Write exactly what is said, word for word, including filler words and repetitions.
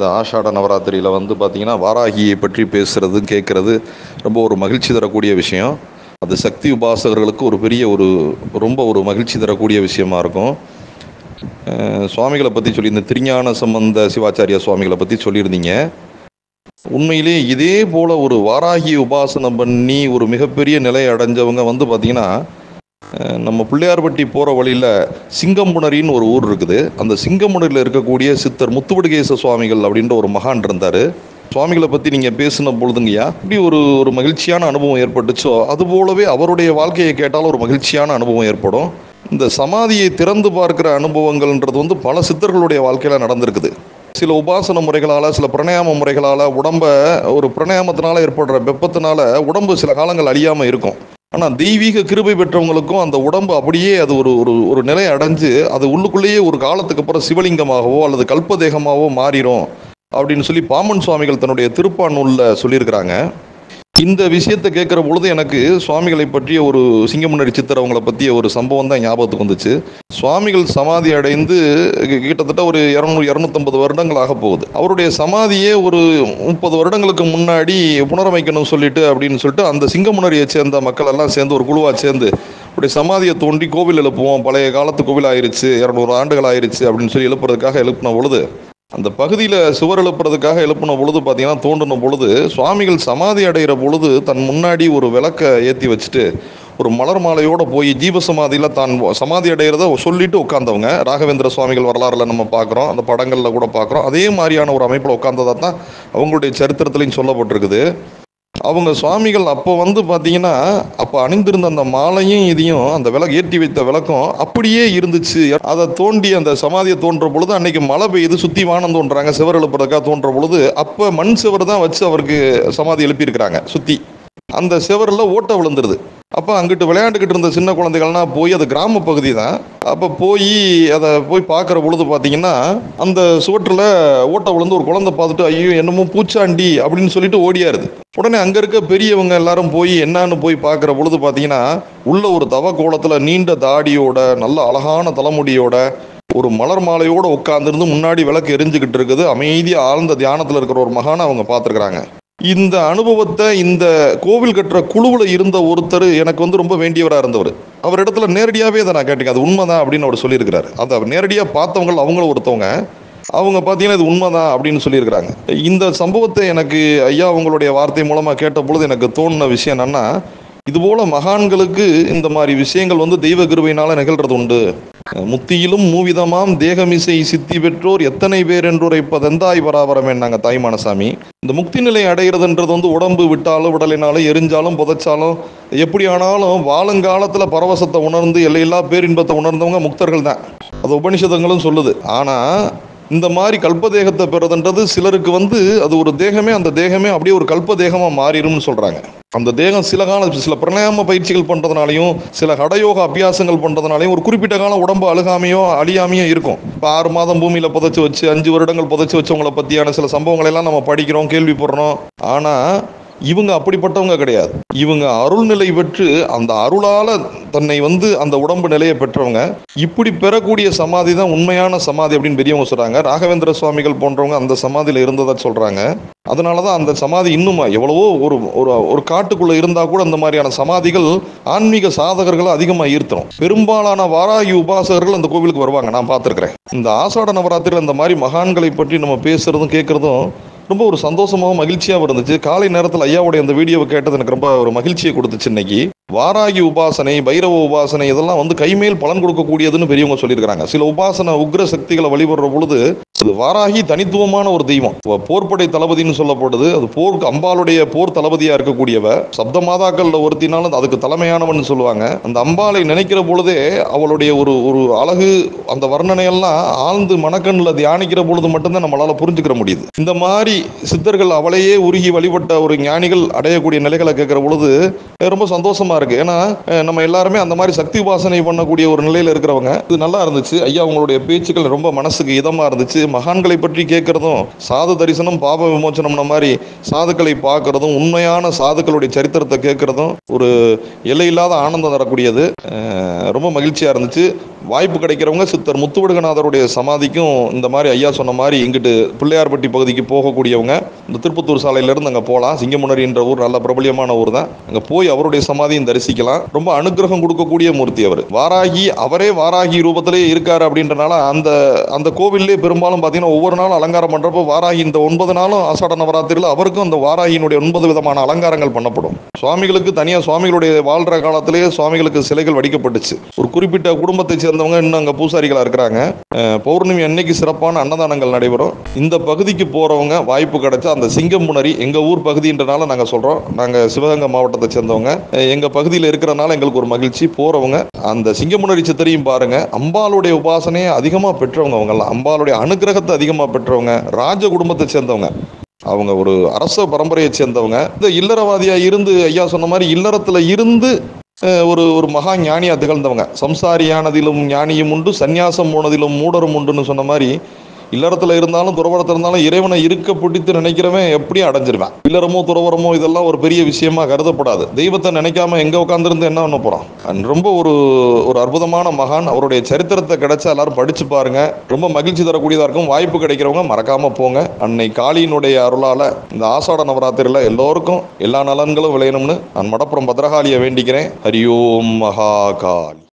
இந்த ஆஷாட நவராத்திரியில் வந்து பார்த்திங்கன்னா வாராகியை பற்றி பேசுகிறது கேட்குறது ரொம்ப ஒரு மகிழ்ச்சி தரக்கூடிய விஷயம். அது சக்தி உபாசகர்களுக்கு ஒரு பெரிய ஒரு ரொம்ப ஒரு மகிழ்ச்சி தரக்கூடிய விஷயமா இருக்கும். சுவாமிகளை பற்றி சொல்லி இந்த திருஞான சம்பந்த சிவாச்சாரியா சுவாமிகளை பற்றி சொல்லியிருந்தீங்க. உண்மையிலே இதே போல் ஒரு வாராகி உபாசனம் பண்ணி ஒரு மிகப்பெரிய நிலை அடைஞ்சவங்க வந்து பார்த்திங்கன்னா நம்ம பிள்ளையார்பட்டி போகிற வழியில் சிங்கம்புணரின்னு ஒரு ஊர் இருக்குது. அந்த சிங்கம்புணரில் இருக்கக்கூடிய சித்தர் முத்துவடுகேச சுவாமிகள் அப்படின்ற ஒரு மகான் இருந்தார். சுவாமிகளை பற்றி நீங்கள் பேசின பொழுதுங்கய்யா இப்படி ஒரு ஒரு மகிழ்ச்சியான அனுபவம் ஏற்பட்டுச்சோ அதுபோலவே அவருடைய வாழ்க்கையை கேட்டாலும் ஒரு மகிழ்ச்சியான அனுபவம் ஏற்படும். இந்த சமாதியை திறந்து பார்க்குற அனுபவங்கள்ன்றது வந்து பல சித்தர்களுடைய வாழ்க்கையில் நடந்திருக்குது. சில உபாசன முறைகளால் சில பிரணயாம முறைகளால் உடம்பை ஒரு பிரணயாமத்தினால ஏற்படுற வெப்பத்தினால உடம்பு சில காலங்கள் அழியாமல் இருக்கும். ஆனால் தெய்வீக கிருபை பெற்றவங்களுக்கும் அந்த உடம்பு அப்படியே அது ஒரு ஒரு ஒரு நிலை அடைஞ்சு அது உள்ளுக்குள்ளேயே ஒரு காலத்துக்கு அப்புறம் சிவலிங்கமாகவோ அல்லது கல்பதேகமாகவோ மாறிடும் அப்படின்னு சொல்லி பாமன் சுவாமிகள் தன்னுடைய திருப்பான் நூலில் சொல்லியிருக்கிறாங்க. இந்த விஷயத்தை கேட்குற பொழுது எனக்கு சுவாமிகளை பற்றிய ஒரு சிங்கமுன்னரி சித்தர் அவங்கள பற்றிய ஒரு சம்பவம் தான் ஞாபகத்துக்கு வந்துச்சு. சுவாமிகள் சமாதி அடைந்து கிட்டத்தட்ட ஒரு இரநூறு இரநூத்தம்பது வருடங்கள் ஆக போகுது. அவருடைய சமாதியே ஒரு முப்பது வருடங்களுக்கு முன்னாடி புனரமைக்கணும்னு சொல்லிட்டு அப்படின்னு சொல்லிட்டு அந்த சிங்கமுன்னரியை சேர்ந்த மக்கள் எல்லாம் சேர்ந்து ஒரு குழுவாக சேர்ந்து அப்படி சமாதியை தோண்டி கோவில் எழுப்புவோம், பழைய காலத்து கோவில் ஆயிடுச்சு, இரநூறு ஆண்டுகள் ஆயிடுச்சு அப்படின்னு சொல்லி எழுப்புறதுக்காக எழுப்பின பொழுது அந்த பகுதியில் சுவர் எழுப்புறதுக்காக எழுப்பின பொழுது பார்த்தீங்கன்னா தோண்டின பொழுது சுவாமிகள் சமாதி அடைகிற பொழுது தன் முன்னாடி ஒரு விளக்கை ஏற்றி வச்சுட்டு ஒரு மலர் மாலையோடு போய் ஜீவசமாதியில் தான் சமாதி அடைகிறத சொல்லிட்டு உட்காந்தவங்க. ராகவேந்திர சுவாமிகள் வரலாறுல நம்ம பார்க்குறோம், அந்த படங்களில் கூட பார்க்குறோம். அதே மாதிரியான ஒரு அமைப்பில் உட்காந்ததாக தான் அவங்களுடைய சரித்திரத்துலையும் சொல்லப்பட்டிருக்குது. அவங்க சுவாமிகள் அப்போ வந்து பார்த்தீங்கன்னா அப்போ அணிந்திருந்த அந்த மாலையும் இதையும் அந்த விளக்கு ஏற்றி வைத்த விளக்கம் அப்படியே இருந்துச்சு. அதை தோண்டி அந்த சமாதியை தோன்ற பொழுது அன்னைக்கு மழை பெய்யுது, சுற்றி வானம் தோன்றாங்க, சிவர் எழுப்புறதுக்காக தோன்ற பொழுது அப்போ மண் சிவர் தான் வச்சு அவருக்கு சமாதி எழுப்பியிருக்கிறாங்க. சுற்றி அந்த சிவரில் ஓட்டை விழுந்துருது. அப்போ அங்கிட்டு விளையாண்டுக்கிட்டு இருந்த சின்ன குழந்தைகள்லாம் போய் அது கிராம பகுதி தான். அப்போ போய் அதை போய் பார்க்குற பொழுது பார்த்தீங்கன்னா அந்த சுவற்றில் ஓட்டை விழுந்து ஒரு குழந்தை பார்த்துட்டு ஐயோ என்னமோ பூச்சாண்டி அப்படின்னு சொல்லிட்டு ஓடியாருது. உடனே அங்கே இருக்க பெரியவங்க எல்லாரும் போய் என்னான்னு போய் பார்க்குற பொழுது பார்த்தீங்கன்னா உள்ள ஒரு தவ கோலத்தில் நீண்ட தாடியோட நல்ல அழகான தலைமுடியோட ஒரு மலர் மாலையோடு உட்காந்துருந்து முன்னாடி விளக்கு எரிஞ்சுக்கிட்டு இருக்குது. அமைதியாக ஆழ்ந்த தியானத்தில் இருக்கிற ஒரு மகானை அவங்க பார்த்துருக்குறாங்க. இந்த அனுபவத்தை இந்த கோவில் கட்டுற குழுவில் இருந்த ஒருத்தர் எனக்கு வந்து ரொம்ப வேண்டியவராக இருந்தவர். அவர் இடத்துல நேரடியாகவே அதை நான் கேட்டேன், அது உண்மைதான் அப்படின்னு அவர் சொல்லியிருக்கிறார். அதை நேரடியாக பார்த்தவங்க அவங்களும் ஒருத்தவங்க, அவங்க பார்த்தீங்கன்னா இது உண்மைதான் அப்படின்னு சொல்லியிருக்கிறாங்க. இந்த சம்பவத்தை எனக்கு ஐயா அவங்களுடைய வார்த்தை மூலமாக கேட்ட பொழுது எனக்கு தோணுன விஷயம் என்னன்னா, இதுபோல மகான்களுக்கு இந்த மாதிரி விஷயங்கள் வந்து தெய்வ கிருபையினால நிகழ்றது உண்டு. முத்தியிலும் மூவிதமாம் தேகமிசை சித்தி பெற்றோர் எத்தனை பேர் என்றுரைப்பதெந்தாய் பராபரமே நாங்க தாய்மானசாமி. இந்த முக்தி நிலை அடைகிறதுன்றது வந்து உடம்பு விட்டாலும் உடலினாலும் எரிஞ்சாலும் புதைச்சாலும் எப்படி ஆனாலும் வாழுங்காலத்துல பரவசத்தை உணர்ந்து எல்லையில்லா பேரின்பத்தை உணர்ந்தவங்க முக்தர்கள் தான். அது உபனிஷதங்களும் சொல்லுது. ஆனா இந்த மாதிரி கல்பதேகத்தை பெறதுன்றது சிலருக்கு வந்து அது ஒரு தேகமே அந்த தேகமே அப்படியே ஒரு கல்பதேகமா மாறிடும்னு சொல்றாங்க. அந்த தேகம் சில காலம் சில பிரணாயாம பயிற்சிகள் பண்றதுனாலையும் சில ஹடயோக அபியாசங்கள் பண்றதுனாலையும் ஒரு குறிப்பிட்ட காலம் உடம்பு அழுகாமையோ அழியாமையோ இருக்கும். இப்போ ஆறு மாதம் பூமியில புதைச்சி வச்சு அஞ்சு வருடங்கள் புதைச்சி வச்சவங்களை பத்தியான சில சம்பவங்கள் எல்லாம் நம்ம படிக்கிறோம், கேள்விப்படுறோம். ஆனா இவங்க அப்படிப்பட்டவங்க கிடையாது. இவங்க அருள்நிலை பெற்று அந்த அருளால தன்னை வந்து அந்த உடம்பு நிலையை பெற்றவங்க. இப்படி பெறக்கூடிய சமாதி தான் உண்மையான சமாதி அப்படின்னு பெரியவங்க சொல்றாங்க. ராகவேந்திர சுவாமிகள் போன்றவங்க அந்த சமாதியில இருந்ததா சொல்றாங்க. அதனாலதான் அந்த சமாதி இன்னும் எவ்வளவோ ஒரு ஒரு காட்டுக்குள்ள இருந்தா கூட அந்த மாதிரியான சமாதிகள் ஆன்மீக சாதகர்களை அதிகமா ஈர்த்தணும். பெரும்பாலான வாராகி உபாசகர்கள் அந்த கோவிலுக்கு வருவாங்க, நான் பார்த்திருக்கிறேன். இந்த ஆஷாட நவராத்திரியில் இந்த மாதிரி மகான்களை பற்றி நம்ம பேசுறதும் கேட்கறதும் ரொம்ப ஒரு சந்தோஷமாகவும் மகிழ்ச்சியாகவும் இருந்துச்சு. காலை நேரத்தில் ஐயாவுடைய அந்த வீடியோவை கேட்டது எனக்கு ரொம்ப ஒரு மகிழ்ச்சியை கொடுத்துச்சு. இன்னைக்கு வாராகி உபாசனை, பைரவ உபாசனை இதெல்லாம் வந்து கைமேல் பலன் கொடுக்கக்கூடியதுன்னு பெரியவங்க சொல்லியிருக்கிறாங்க. சில உபாசனை உக்ர சக்திகளை வழிபடுற பொழுது அது வாராகி தனித்துவமான ஒரு தெய்வம். போர்படை தளபதினு சொல்லப்படுது. அது போர் அம்பாளுடைய போர் தளபதியா இருக்கக்கூடியவ. சப்த மாதாக்கள்ல ஒருத்தினாலும் அதுக்கு தலைமையானவன் சொல்லுவாங்க. அந்த அம்பாளை நினைக்கிற பொழுதே அவளுடைய ஒரு ஒரு அழகு அந்த வர்ணனையெல்லாம் ஆழ்ந்து மனக்கண்ணில் தியானிக்கிற பொழுது மட்டும்தான் நம்மளால புரிஞ்சுக்கிற முடியுது. இந்த மாதிரி சித்தர்கள் அவளையே உருகி வழிபட்ட ஒரு ஞானிகள் அடையக்கூடிய நிலைகளை கேட்கிற பொழுது ரொம்ப சந்தோஷமா இருக்கு. இருக்கு. ஏன்னா அஹ், நம்ம எல்லாருமே அந்த மாதிரி சக்தி உபாசனை பண்ணக்கூடிய ஒரு நிலையில இருக்கிறவங்க. இது நல்லா இருந்துச்சு ஐயா, உங்களுடைய பேச்சுக்கள் ரொம்ப மனசுக்கு இதமா இருந்துச்சு. மகான்களை பற்றி கேட்கறதும், சாது தரிசனம் பாப விமோச்சனம் மாதிரி சாதுக்களை பார்க்கறதும், உண்மையான சாதுக்களுடைய சரித்திரத்தை கேட்கறதும் ஒரு எல்லையில்லாத ஆனந்தம் தரக்கூடியது. அஹ், ரொம்ப மகிழ்ச்சியா இருந்துச்சு. வாய்ப்பு கிடைக்கிறவங்க சித்தர் முத்துவடுகநாதருடைய சமாதிக்கும் இந்த மாதிரி ஐயா சொன்ன மாதிரி இங்கிட்டு பிள்ளையார்பட்டி பகுதிக்கு போகக்கூடியவங்க இந்த திருப்பத்தூர் சாலையிலேருந்து அங்கே போகலாம். சிங்கமுனரி என்ற ஊர் நல்ல பிரபலியமான ஊர் தான். அங்கே போய் அவருடைய சமாதியும் தரிசிக்கலாம். ரொம்ப அனுகிரகம் கொடுக்கக்கூடிய மூர்த்தி அவர். வாராகி அவரே வாராகி ரூபத்திலே இருக்காரு அப்படின்றனால அந்த அந்த கோவிலே பெரும்பாலும் பார்த்தீங்கன்னா ஒவ்வொரு நாளும் அலங்காரம் பண்ணுறப்போ வாராகி இந்த ஒன்பது நாளும் ஆசாட நவராத்திரியில் அவருக்கும் அந்த வாராகியினுடைய ஒன்பது விதமான அலங்காரங்கள் பண்ணப்படும். சுவாமிகளுக்கு தனியாக சுவாமிகளுடைய வாழ்கிற காலத்திலேயே சுவாமிகளுக்கு சிலைகள் வடிக்கப்பட்டுச்சு. ஒரு குறிப்பிட்ட குடும்பத்தை சேர்ந்தவங்க இன்னும் அங்கே பூசாரிகளாக இருக்கிறாங்க. பௌர்ணமி அன்னைக்கு சிறப்பான அன்னதானங்கள் நடைபெறும். இந்த பகுதிக்கு போகிறவங்க வாய்ப்பு கிடைச்சா அந்த சிங்கமுனரி எங்கள் ஊர் பகுதின்றனால நாங்கள் சொல்கிறோம். நாங்கள் சிவகங்கை மாவட்டத்தை சேர்ந்தவங்க. எங்கள் பகுதியில் இருக்கிறனால எங்களுக்கு ஒரு மகிழ்ச்சி. போகிறவங்க அந்த சிங்கமுனரி சித்தரையும் பாருங்க. அம்பாளுடைய உபாசனையை அதிகமாக பெற்றவங்க அவங்கெல்லாம். அம்பாளுடைய அனுகிரகத்தை அதிகமாக பெற்றவங்க. ராஜ குடும்பத்தை சேர்ந்தவங்க. அவங்க ஒரு அரச பரம்பரையை சேர்ந்தவங்க. இந்த இல்லறவாதியா இருந்து ஐயா சொன்ன மாதிரி இல்லறத்துல இருந்து அஹ், ஒரு ஒரு மகா ஞானியா திகழ்ந்தவங்க. சம்சாரியானதிலும் ஞானியும் உண்டு, சந்நியாசம் போனதிலும் மூடரும் உண்டுன்னு சொன்ன மாதிரி இல்லறத்துல இருந்தாலும் துறவரத்தில் இருந்தாலும் இறைவனை இருக்க பிடித்து நினைக்கிறவன் எப்படியும் அடைஞ்சிருவேன். இல்லறமோ துறவரமோ இதெல்லாம் ஒரு பெரிய விஷயமா கருதப்படாது. தெய்வத்தை நினைக்காம எங்க உட்காந்துருந்து என்ன பண்ண போறான். And ரொம்ப ஒரு ஒரு அற்புதமான மகான். அவருடைய சரித்திரத்தை கிடைச்சா எல்லாரும் படிச்சு பாருங்க. ரொம்ப மகிழ்ச்சி தரக்கூடியதா இருக்கும். வாய்ப்பு கிடைக்கிறவங்க மறக்காம போங்க. அன்னை காளியினுடைய அருளால இந்த ஆசாட நவராத்திரியில எல்லோருக்கும் எல்லா நலன்களும் விளையணும்னு நான் மடப்புறம் பத்ரகாளியை வேண்டிக்கிறேன். ஹரி ஓம் மகா காளி.